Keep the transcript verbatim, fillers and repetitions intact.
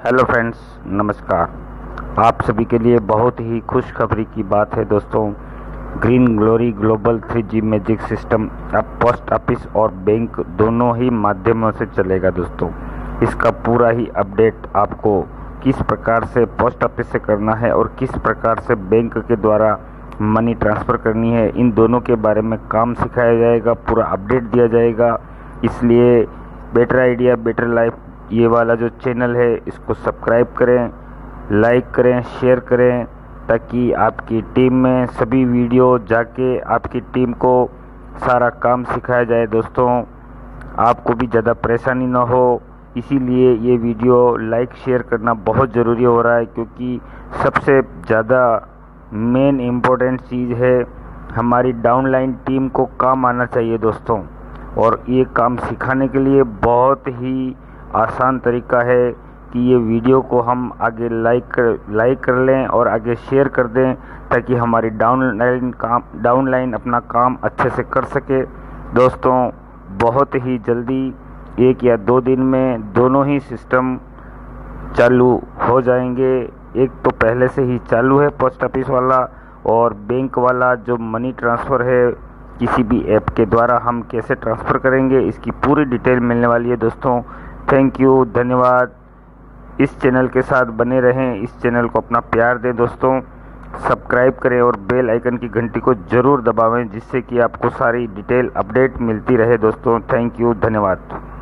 Hello friends, नमस्कार। आप सभी के लिए बहुत ही खुशखबरी की बात है दोस्तों। Green glory global three G magic system अब पोस्ट ऑफिस और बैंक दोनों ही माध्यमों से चलेगा दोस्तों। इसका पूरा ही अपडेट आपको किस प्रकार से पोस्ट ऑफिस से करना है और किस प्रकार से बैंक के द्वारा मनी ट्रांसफ़र करनी है, इन दोनों के बारे में काम सिखाया जाएगा, पूरा अपडेट दिया जाएगा। इसलिए बेटर आइडिया बेटर लाइफ ये वाला जो चैनल है इसको सब्सक्राइब करें, लाइक करें, शेयर करें, ताकि आपकी टीम में सभी वीडियो जाके आपकी टीम को सारा काम सिखाया जाए दोस्तों। आपको भी ज़्यादा परेशानी ना हो, इसीलिए ये वीडियो लाइक शेयर करना बहुत ज़रूरी हो रहा है, क्योंकि सबसे ज़्यादा मेन इम्पोर्टेंट चीज़ है हमारी डाउनलाइन टीम को काम आना चाहिए दोस्तों। और ये काम सिखाने के लिए बहुत ही आसान तरीका है कि ये वीडियो को हम आगे लाइक कर लाइक कर लें और आगे शेयर कर दें, ताकि हमारी डाउनलाइन काम डाउनलाइन अपना काम अच्छे से कर सके दोस्तों। बहुत ही जल्दी एक या दो दिन में दोनों ही सिस्टम चालू हो जाएंगे। एक तो पहले से ही चालू है पोस्ट ऑफिस वाला, और बैंक वाला जो मनी ट्रांसफ़र है किसी भी ऐप के द्वारा हम कैसे ट्रांसफ़र करेंगे, इसकी पूरी डिटेल मिलने वाली है दोस्तों। थैंक यू, धन्यवाद। इस चैनल के साथ बने रहें, इस चैनल को अपना प्यार दें दोस्तों। सब्सक्राइब करें और बेल आइकन की घंटी को ज़रूर दबावें, जिससे कि आपको सारी डिटेल अपडेट मिलती रहे दोस्तों। थैंक यू, धन्यवाद।